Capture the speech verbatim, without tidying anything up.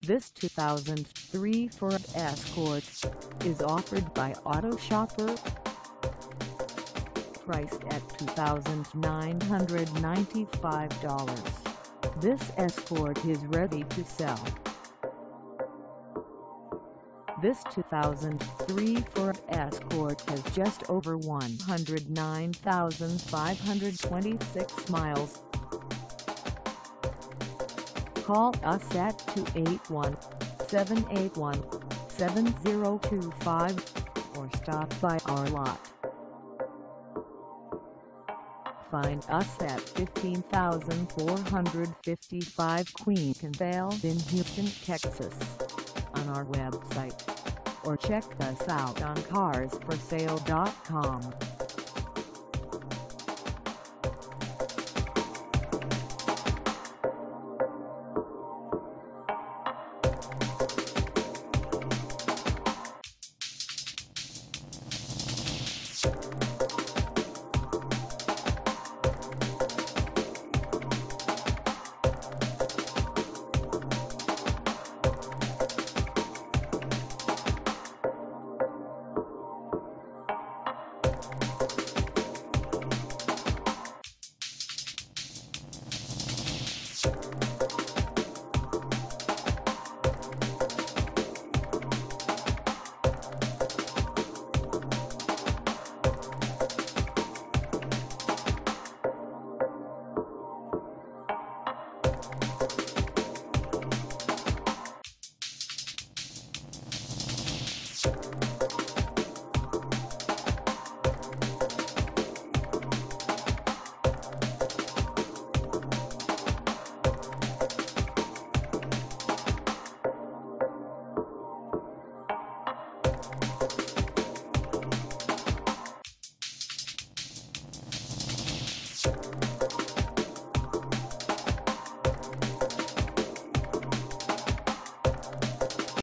This two thousand three Ford Escort is offered by Auto Shopper. Priced at two thousand nine hundred ninety-five dollars, this Escort is ready to sell. This two thousand three Ford Escort has just over one hundred nine thousand five hundred twenty-six miles. Call us at two eight one, seven eight one, seven zero two five or stop by our lot. Find us at fifteen thousand four hundred fifty-five Kuykendahl in Houston, Texas, on our website, or check us out on cars for sale dot com. You